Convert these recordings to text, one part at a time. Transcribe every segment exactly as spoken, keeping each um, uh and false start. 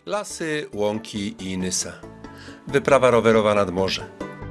Lasy, łąki i Nysa. Wyprawa rowerowa nad morze.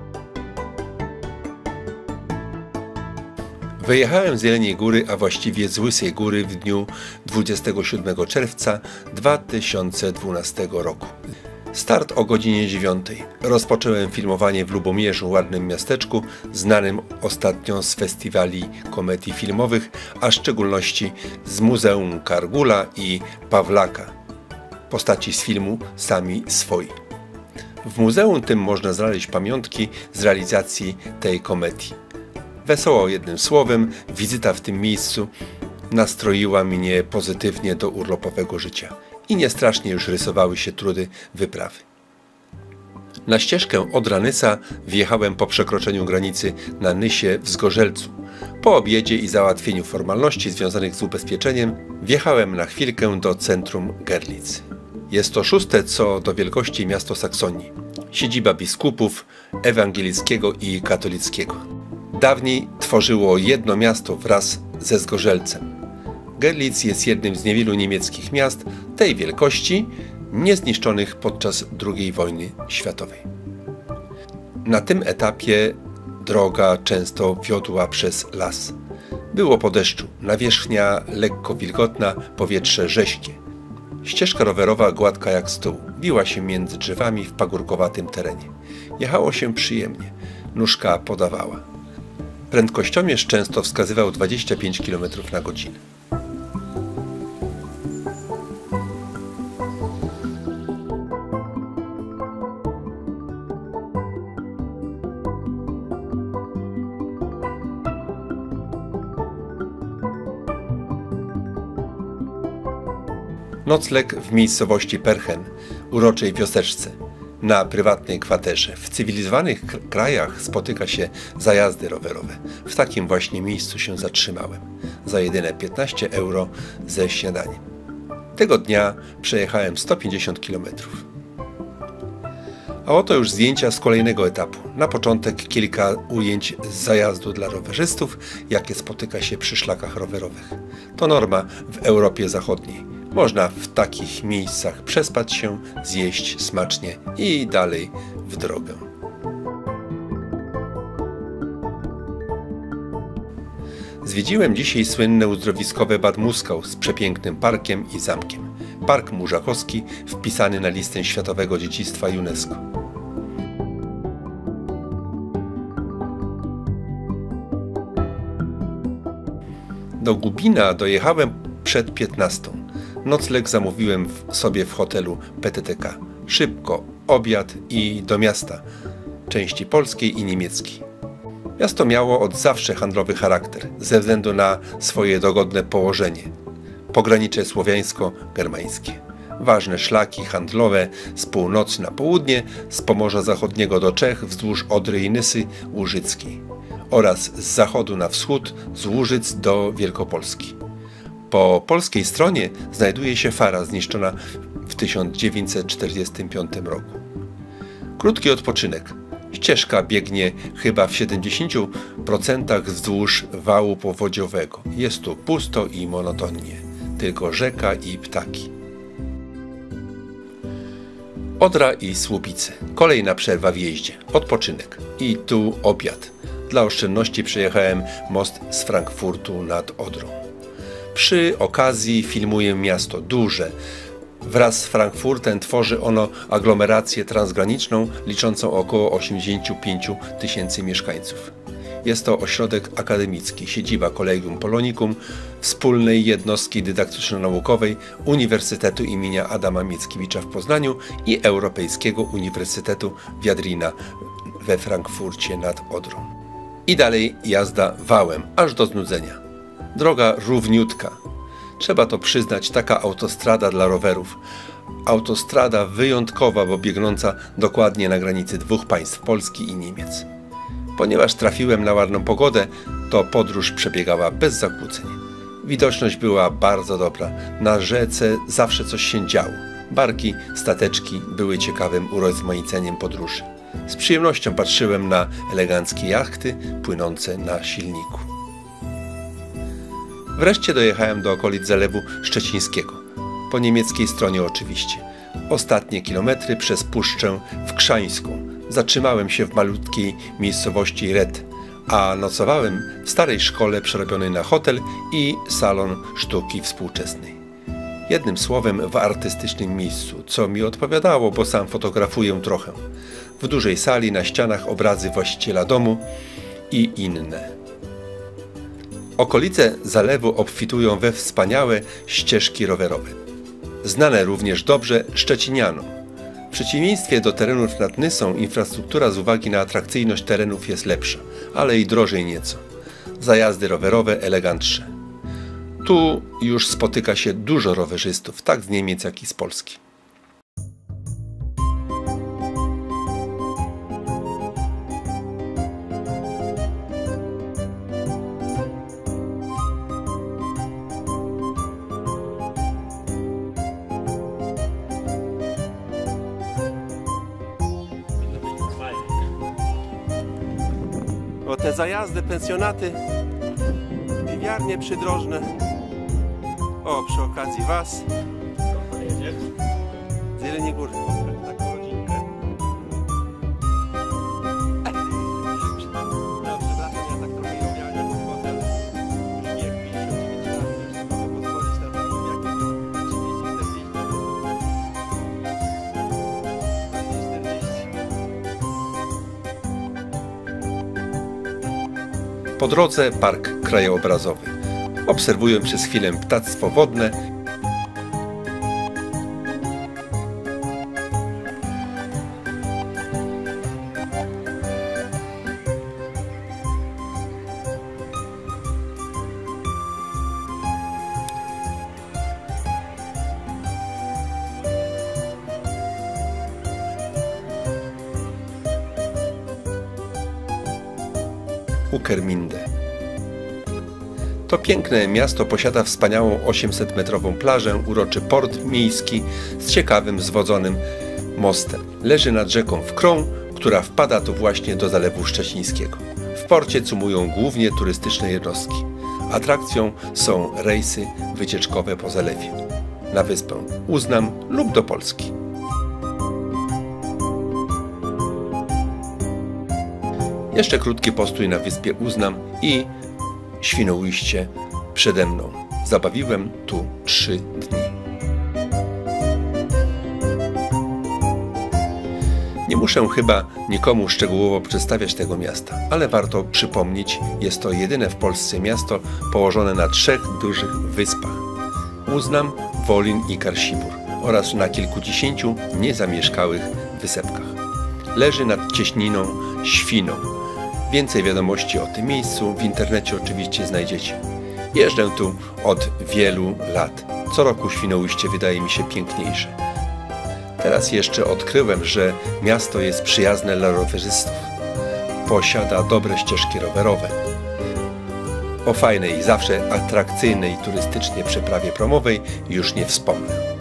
Wyjechałem z Jeleniej Góry, a właściwie z Łysej Góry w dniu dwudziestego siódmego czerwca dwa tysiące dwunastego roku. Start o godzinie dziewiątej. Rozpocząłem filmowanie w Lubomierzu, ładnym miasteczku, znanym ostatnio z festiwali komedii filmowych, a w szczególności z Muzeum Kargula i Pawlaka. Postaci z filmu Sami swoi. W muzeum tym można znaleźć pamiątki z realizacji tej komedii. Wesoło jednym słowem, wizyta w tym miejscu nastroiła mnie pozytywnie do urlopowego życia i niestrasznie już rysowały się trudy wyprawy. Na ścieżkę Odra-Nysa wjechałem po przekroczeniu granicy na Nysie w Zgorzelcu. Po obiedzie i załatwieniu formalności związanych z ubezpieczeniem wjechałem na chwilkę do centrum Görlitz. Jest to szóste co do wielkości miasto Saksonii, siedziba biskupów ewangelickiego i katolickiego. Dawniej tworzyło jedno miasto wraz ze Zgorzelcem. Görlitz jest jednym z niewielu niemieckich miast tej wielkości niezniszczonych podczas drugiej wojny światowej. Na tym etapie droga często wiodła przez las. Było po deszczu, nawierzchnia lekko wilgotna, powietrze rześkie. Ścieżka rowerowa gładka jak stół, wiła się między drzewami w pagórkowatym terenie. Jechało się przyjemnie, nóżka podawała. Prędkościomierz często wskazywał dwadzieścia pięć kilometrów na godzinę. Nocleg w miejscowości Perchen, uroczej wioseczce, na prywatnej kwaterze. W cywilizowanych krajach spotyka się zajazdy rowerowe. W takim właśnie miejscu się zatrzymałem. Za jedyne piętnaście euro ze śniadaniem. Tego dnia przejechałem sto pięćdziesiąt kilometrów. A oto już zdjęcia z kolejnego etapu. Na początek kilka ujęć z zajazdu dla rowerzystów, jakie spotyka się przy szlakach rowerowych. To norma w Europie Zachodniej. Można w takich miejscach przespać się, zjeść smacznie i dalej w drogę. Zwiedziłem dzisiaj słynne uzdrowiskowe Bad Muskau z przepięknym parkiem i zamkiem. Park Murzachowski wpisany na listę Światowego Dziedzictwa UNESCO. Do Gubina dojechałem przed piętnastą. Nocleg zamówiłem sobie w hotelu P T T K. Szybko, obiad i do miasta, części polskiej i niemieckiej. Miasto miało od zawsze handlowy charakter, ze względu na swoje dogodne położenie. Pogranicze słowiańsko-germańskie. Ważne szlaki handlowe z północy na południe, z Pomorza Zachodniego do Czech, wzdłuż Odry i Nysy Łużyckiej oraz z zachodu na wschód, z Łużyc do Wielkopolski. Po polskiej stronie znajduje się Fara zniszczona w tysiąc dziewięćset czterdziestym piątym roku. Krótki odpoczynek. Ścieżka biegnie chyba w siedemdziesięciu procentach wzdłuż wału powodziowego. Jest tu pusto i monotonnie. Tylko rzeka i ptaki. Odra i Słubice. Kolejna przerwa w jeździe. Odpoczynek. I tu obiad. Dla oszczędności przejechałem most z Frankfurtu nad Odrą. Przy okazji filmuję miasto duże. Wraz z Frankfurtem tworzy ono aglomerację transgraniczną liczącą około osiemdziesiąt pięć tysięcy mieszkańców. Jest to ośrodek akademicki, siedziba Collegium Polonicum, wspólnej jednostki dydaktyczno-naukowej Uniwersytetu imienia Adama Mickiewicza w Poznaniu i Europejskiego Uniwersytetu Viadrina we Frankfurcie nad Odrą. I dalej jazda wałem, aż do znudzenia. Droga równiutka. Trzeba to przyznać, taka autostrada dla rowerów. Autostrada wyjątkowa, bo biegnąca dokładnie na granicy dwóch państw, Polski i Niemiec. Ponieważ trafiłem na ładną pogodę, to podróż przebiegała bez zakłóceń. Widoczność była bardzo dobra. Na rzece zawsze coś się działo. Barki, stateczki były ciekawym urozmaiceniem podróży. Z przyjemnością patrzyłem na eleganckie jachty płynące na silniku. Wreszcie dojechałem do okolic Zalewu Szczecińskiego. Po niemieckiej stronie oczywiście. Ostatnie kilometry przez Puszczę w Krzańsku. Zatrzymałem się w malutkiej miejscowości Ret, a nocowałem w starej szkole przerobionej na hotel i salon sztuki współczesnej. Jednym słowem w artystycznym miejscu, co mi odpowiadało, bo sam fotografuję trochę. W dużej sali na ścianach obrazy właściciela domu i inne. Okolice zalewu obfitują we wspaniałe ścieżki rowerowe. Znane również dobrze szczecinianom. W przeciwieństwie do terenów nad Nysą infrastruktura z uwagi na atrakcyjność terenów jest lepsza, ale i drożej nieco. Zajazdy rowerowe elegantsze. Tu już spotyka się dużo rowerzystów, tak z Niemiec, jak i z Polski. O te zajazdy, pensjonaty, piwiarnie przydrożne. O, przy okazji was. Z Jeleniej Góry. Taką rodzinkę. No, przepraszam, ja tak trochę jowialnie pod hotel. Już nie pięćdziesiąt dziewięć lat, już mogę pozwolić na to, jak trzydzieści czterdzieści. Po drodze park krajobrazowy. Obserwuję przez chwilę ptactwo wodne. Ueckermünde. To piękne miasto posiada wspaniałą osiemsetmetrową plażę, uroczy port miejski z ciekawym zwodzonym mostem. Leży nad rzeką Wkrą, która wpada tu właśnie do Zalewu Szczecińskiego. W porcie cumują głównie turystyczne jednostki. Atrakcją są rejsy wycieczkowe po zalewie. Na wyspę Uznam lub do Polski. Jeszcze krótki postój na wyspie Uznam i Świnoujście przede mną. Zabawiłem tu trzy dni. Nie muszę chyba nikomu szczegółowo przedstawiać tego miasta, ale warto przypomnieć, jest to jedyne w Polsce miasto położone na trzech dużych wyspach. Uznam, Wolin i Karsibór oraz na kilkudziesięciu niezamieszkałych wysepkach. Leży nad cieśniną Świną. Więcej wiadomości o tym miejscu w internecie oczywiście znajdziecie. Jeżdżę tu od wielu lat. Co roku Świnoujście wydaje mi się piękniejsze. Teraz jeszcze odkryłem, że miasto jest przyjazne dla rowerzystów. Posiada dobre ścieżki rowerowe. O fajnej, zawsze atrakcyjnej turystycznie przeprawie promowej już nie wspomnę.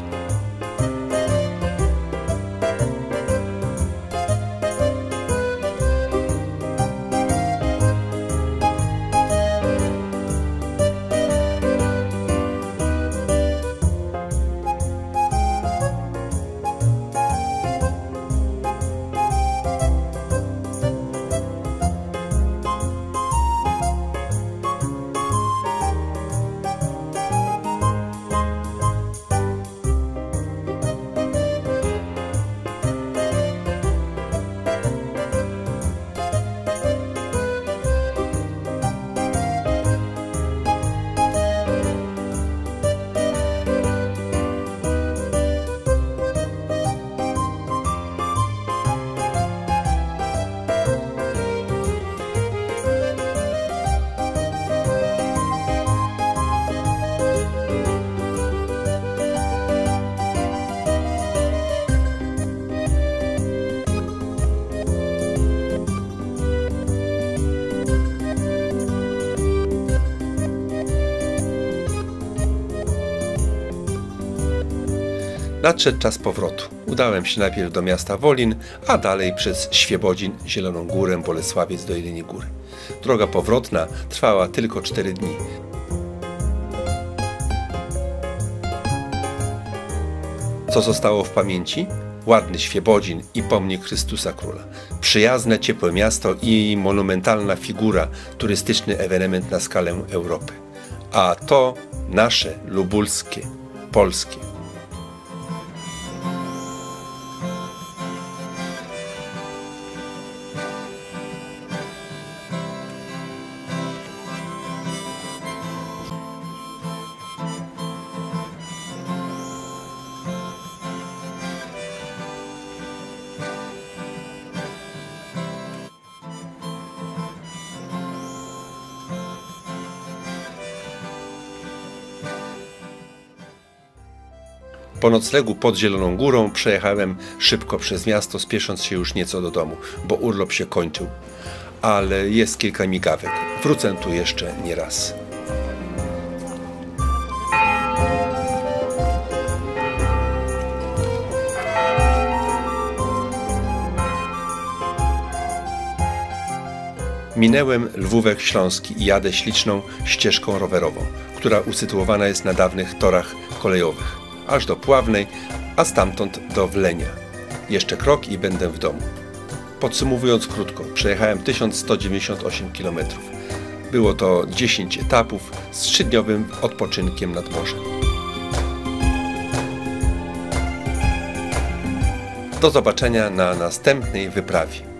Nadszedł czas powrotu. Udałem się najpierw do miasta Wolin, a dalej przez Świebodzin, Zieloną Górę, Bolesławiec do Jeleniej Góry. Droga powrotna trwała tylko cztery dni. Co zostało w pamięci? Ładny Świebodzin i pomnik Chrystusa Króla. Przyjazne, ciepłe miasto i monumentalna figura, turystyczny ewenement na skalę Europy. A to nasze, lubuskie, polskie. Po noclegu pod Zieloną Górą przejechałem szybko przez miasto, spiesząc się już nieco do domu, bo urlop się kończył. Ale jest kilka migawek. Wrócę tu jeszcze nie raz. Minęłem Lwówek Śląski i jadę śliczną ścieżką rowerową, która usytuowana jest na dawnych torach kolejowych, aż do Pławnej, a stamtąd do Wlenia. Jeszcze krok i będę w domu. Podsumowując krótko, przejechałem tysiąc sto dziewięćdziesiąt osiem kilometrów. Było to dziesięć etapów z trzydniowym odpoczynkiem nad morzem. Do zobaczenia na następnej wyprawie.